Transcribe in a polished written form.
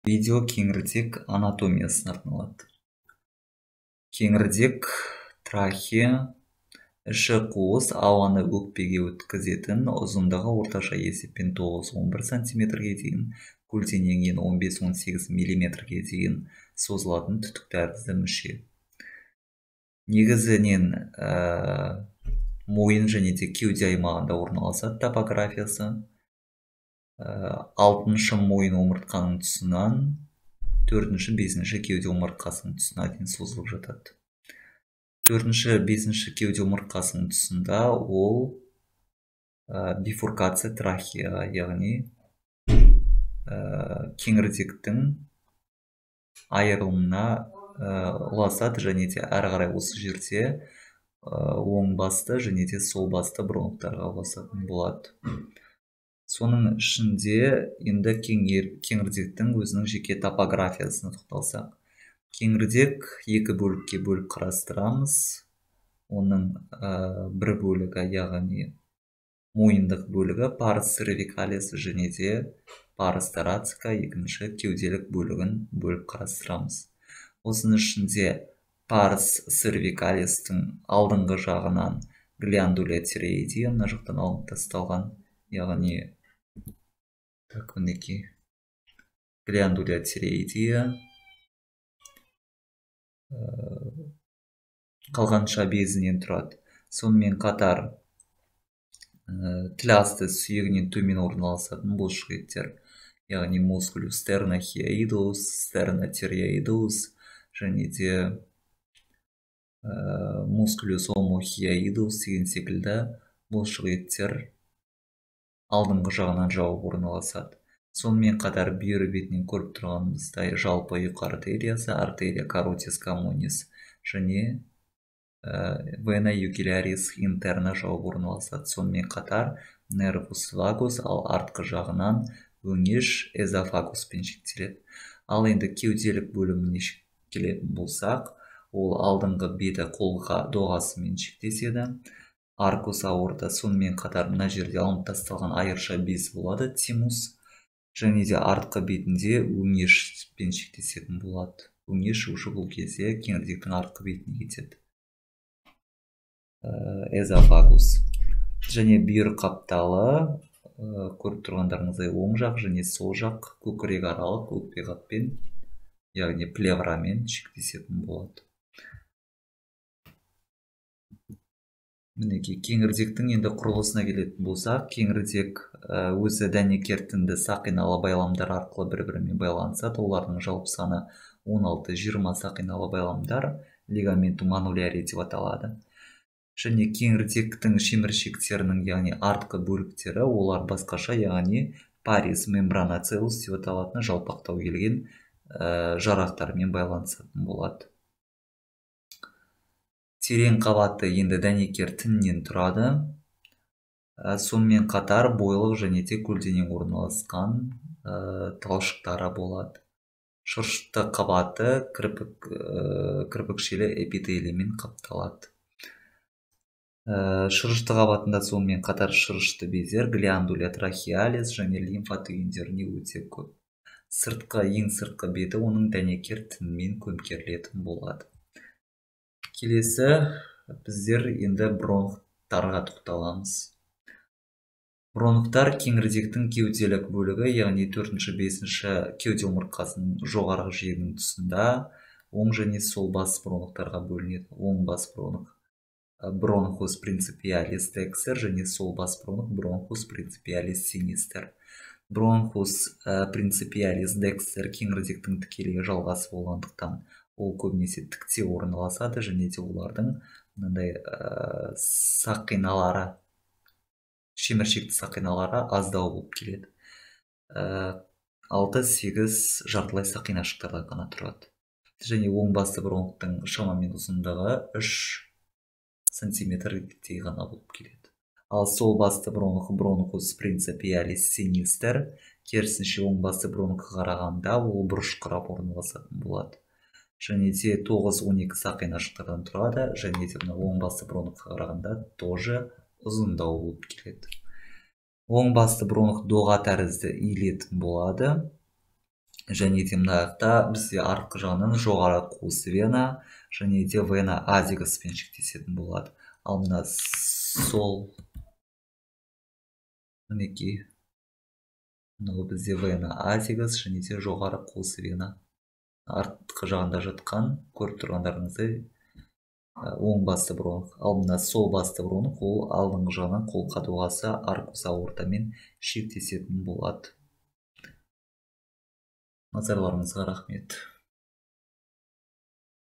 Видео кеңірдек анатомиясына арналады. Кеңірдек трахея, іші қуыс, ауаны өкпеге өткізетін, ұзындығы орташа есеппен 9-11 сантиметрге дейін, көлденеңінен 15-18 миллиметрге дейін созылатын түтік тәрізді мүше. Негізінен мойын және де кеуде аймағында орналасады топографиясы. 6-шы мойын омыртқаның тұсынан 4-ші 5-ші кеуде омыртқасының тұсына дейін созылып жатады. 4-ші 5-ші кеуде омыртқасының тұсында ол бифуркация трахея, яғни кеңірдектің айырылымына ұласады, және де әрі қарай осы жерде оң басты және де сол басты бронхтарға ұласатын болады. Соның ішінде енді кеңірдектің өзінің жеке топографиясына тоқталсақ. Кеңірдек екі бөлікке бөліп қарастырамыз. Оның бір бөлігі, яғни мойындық бөлігі парс cervicalis және де парс thoracica, екінші кеуделік бөлігін бөліп қарастырамыз. Осының ішінде парс cervicalis'тің алдыңғы жағынан глиандуля тиреоидия, мына жақтан алынып тасталған, яғни мінекей глиандуля тиреоидия, қалғанша безінен тұрады. Сонымен қатар тіл асты сүйегінен төмен орналасатын бұлшық еттер, яғни мускулюс sternohyoidus, sternothyroidus және де мускулюс omohyoidus деген секілді бұлшық еттер алдыңғы жағынан жауып орналасады. Сонымен қатар бүйір бетінен көріп тұрғанымыздай жалпы ұйқы артериясы, артерия carotis communis және vena jugularис interna жауып орналасады. Сонымен қатар nervus vagus, ал артқы жағынан өңеш эзофагуспен шектеледі. Ал енді кеуделік бөліміне келетін болсақ, ол алдыңғы беті қолға доғасымен шектеседі. Аркус аорта, сонымен қатар мына жерде алынып тасталған айырша без болады, тимус, және де артқы бетінде өңешпен шектесетін болады. Өңеш ұшы бұл кезде кеңірдектің артқы бетіне кетеді. Эзофагус. Және бүйір қапталы, көріп тұрғандарыңыздай оң жақ және сол жақ көкірек аралық өкпе қаппен, яғни плеврамен шектесетін болады. Мінекей кеңірдектің енді құрылысына келетін болсақ, кеңірдек өзі дәнекер тінді сақиналы байламдар арқылы бір-бірімен байланысады. Олардың жалпы саны 16-20 сақиналы байламдар лигаментум ануляри деп аталады. Және кеңірдектің шеміршектерінің, яғни артқы бөліктері, олар басқаша, яғни парис мембранацеус деп аталатын жалпақтау келген жарақтармен байланысатын болады. Терең қабаты енді дәнекер тіннен тұрады. Сонымен қатар бойлық және де көлденең орналасқан талшықтары болады. Шырышты қабаты кірпікшелі эпителиймен қапталады. Шырышты қабатында сонымен қатар шырышты бездер, глиандуля трахеалис және лимфа түйіндеріне өте көп. Ең сыртқы беті оның дәнекер тінмен көмкерілетін болады. Келесі біздер енді бронхтарға тоқталамыз. Бронхтар кеңірдектің кеуделік бөлігі, яғни 4-ші 5-ші кеуде омыртқасының жоғарғы жиегінің тұсында оң және сол бас бронхтарға бөлінеді. Оң бас бронх бронхус принципиалис дексер және сол бас бронх бронхус принципиалис синистер. Бронхус принципиалис дексер кеңірдектің тікелей жалғасы болғандықтан ол көбінесе тікте орналасады, және де олардың мынандай сақиналары, шеміршекті сақиналары аздау болып келеді. 6-8 жартылай сақинашықтардан ғана тұрады. Және оң басты бронхтың шамамен ұзындығы 3 сантиметрдей ғана болып келеді. Ал сол басты бронх бронхус принципиалис синистер, керісінше оң басты бронхқа қарағанда ол бұрышқырап орналасатын болады. Және де 9-12 сақинашықтардан тұрады, және де оң басты бронхқа қарағанда тоже ұзындау болып келеді. Оң басты бронх доға тәрізді иілетін болады. және де мына жақта бізде артқы жағынан жоғары қуыс вена және де вена азигаспен шектесетін болады. Ал мына сол мінекей мынау бізде вена азигас және де жоғары қуыс вена артқы жағында жатқан көріп тұрғандарыңыздай оң басты бронх. Ал мына сол басты бронх ол алдыңғы жағынан қол қадуғасы аркус аортамен шектесетін болады. Назарларыңызға рахмет.